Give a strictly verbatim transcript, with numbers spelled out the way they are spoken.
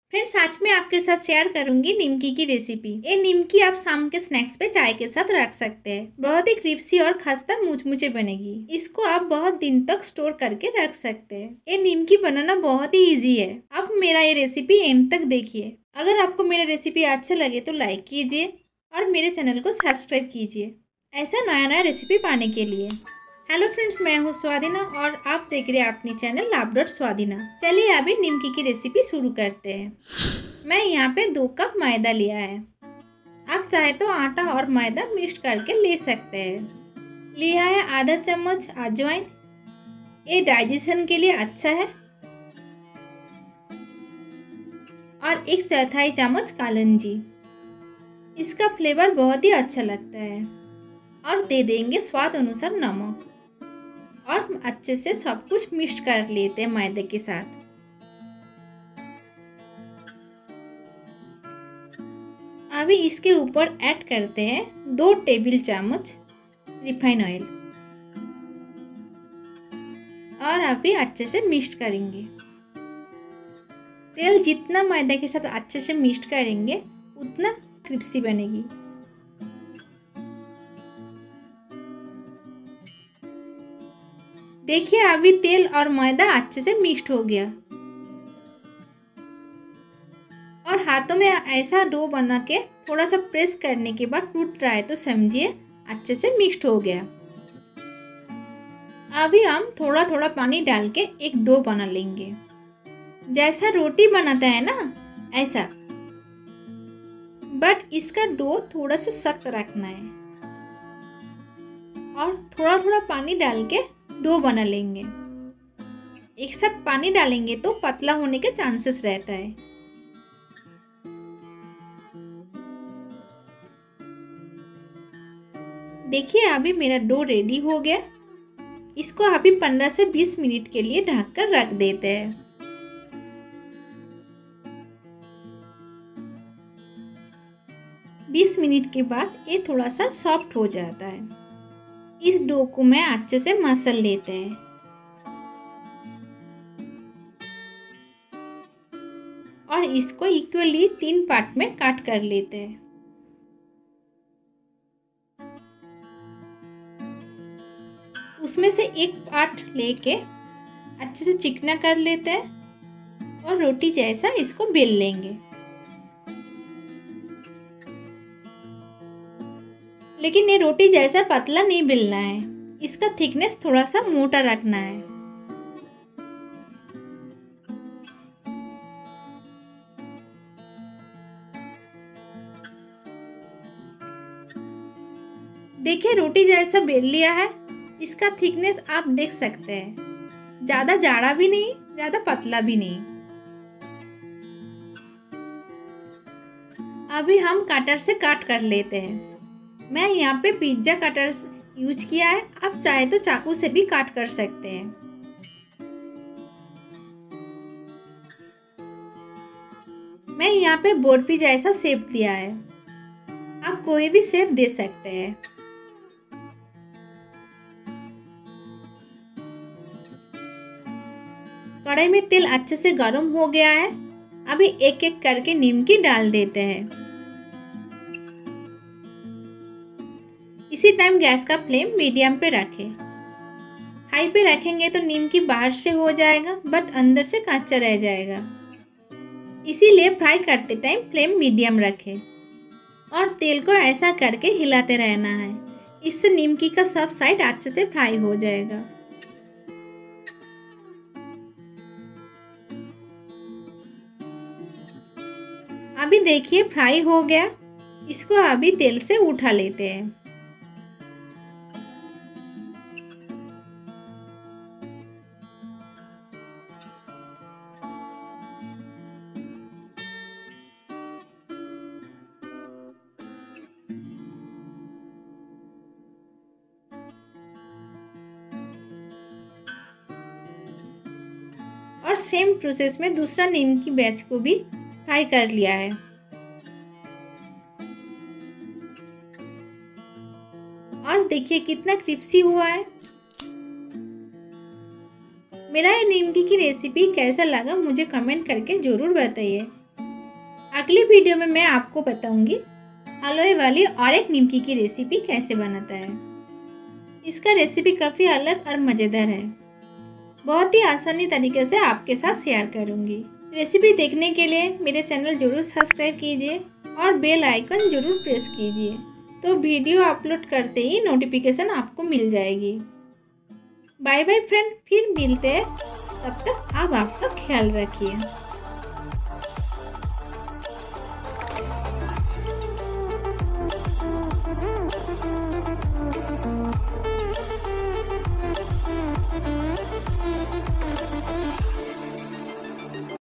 Friends, आज मैं आपके साथ शेयर करूंगी निमकी की रेसिपी। ये निमकी आप शाम के स्नैक्स पे चाय के साथ रख सकते हैं। बहुत ही क्रिस्पी और खस्ता मुचमुचे बनेगी। इसको आप बहुत दिन तक स्टोर करके रख सकते हैं। ये निमकी बनाना बहुत ही इजी है। आप मेरा ये रेसिपी एंड तक देखिए। अगर आपको मेरा रेसिपी अच्छा लगे तो लाइक कीजिए और मेरे चैनल को सब्सक्राइब कीजिए ऐसा नया नया रेसिपी पाने के लिए। हेलो फ्रेंड्स, मैं हूँ स्वादिना और आप देख रहे हैं अपनी चैनल लाभ डॉट स्वादिना। चलिए अभी निमकी की रेसिपी शुरू करते हैं। मैं यहाँ पे दो कप मैदा लिया है। आप चाहे तो आटा और मैदा मिक्स करके ले सकते हैं। लिया है आधा चम्मच अजवाइन। ये डाइजेशन के लिए अच्छा है। और एक चौथाई चम्मच कालंजी। इसका फ्लेवर बहुत ही अच्छा लगता है। और दे देंगे स्वाद अनुसार नमक। और अच्छे से सब कुछ मिक्स कर लेते हैं मैदे के साथ। अभी इसके ऊपर ऐड करते हैं दो टेबल चम्मच रिफाइन ऑयल और अभी अच्छे से मिक्स करेंगे। तेल जितना मैदे के साथ अच्छे से मिक्स करेंगे उतना क्रिस्पी बनेगी। देखिए अभी तेल और मैदा अच्छे से मिक्स हो गया और हाथों में ऐसा डो बना के थोड़ा सा प्रेस करने के बाद टूट रहा है तो समझिए अच्छे से मिक्स हो गया। अभी हम थोड़ा थोड़ा पानी डाल के एक डो बना लेंगे, जैसा रोटी बनाता है ना ऐसा। बट इसका डो थोड़ा सा सख्त रखना है और थोड़ा थोड़ा पानी डाल के डो बना लेंगे। एक साथ पानी डालेंगे तो पतला होने के चांसेस रहता है। देखिए अभी मेरा डो रेडी हो गया। इसको अभी पंद्रह से बीस मिनट के लिए ढक कर रख देते हैं। बीस मिनट के बाद ये थोड़ा सा सॉफ्ट हो जाता है। इस डो को मैं अच्छे से मसल लेते हैं और इसको इक्वली तीन पार्ट में काट कर लेते हैं। उसमें से एक पार्ट लेके अच्छे से चिकना कर लेते हैं और रोटी जैसा इसको बेल लेंगे। लेकिन ये रोटी जैसा पतला नहीं बेलना है, इसका थिकनेस थोड़ा सा मोटा रखना है। देखिए रोटी जैसा बेल लिया है। इसका थिकनेस आप देख सकते हैं, ज्यादा जाड़ा भी नहीं ज्यादा पतला भी नहीं। अभी हम कटर से काट कर लेते हैं। मैं यहाँ पे पिज्जा कटर यूज किया है। आप चाहे तो चाकू से भी काट कर सकते हैं। मैं यहाँ पे बोर्ड पिज्जा जैसा शेप दिया है। आप कोई भी शेप दे सकते हैं। कढ़ाई में तेल अच्छे से गर्म हो गया है। अभी एक एक करके निमकी डाल देते हैं। इसी टाइम गैस का फ्लेम मीडियम पे रखें। हाई पे रखेंगे तो निमकी बाहर से हो जाएगा बट अंदर से कच्चा रह जाएगा। इसीलिए फ्राई करते टाइम फ्लेम मीडियम रखें और तेल को ऐसा करके हिलाते रहना है। इससे निमकी का सब साइड अच्छे से फ्राई हो जाएगा। अभी देखिए फ्राई हो गया। इसको अभी तेल से उठा लेते हैं। और सेम प्रोसेस में दूसरा निमकी बैच को भी फ्राई कर लिया है। और देखिए कितना क्रिस्पी हुआ है। मेरा ये निमकी की रेसिपी कैसा लगा मुझे कमेंट करके ज़रूर बताइए। अगली वीडियो में मैं आपको बताऊंगी आलोए वाली और एक निमकी की रेसिपी कैसे बनाता है। इसका रेसिपी काफ़ी अलग और मज़ेदार है। बहुत ही आसानी तरीके से आपके साथ शेयर करूंगी। रेसिपी देखने के लिए मेरे चैनल जरूर सब्सक्राइब कीजिए और बेल आइकन जरूर प्रेस कीजिए, तो वीडियो अपलोड करते ही नोटिफिकेशन आपको मिल जाएगी। बाय बाय फ्रेंड, फिर मिलते हैं। तब तक आप आपका ख्याल रखिए।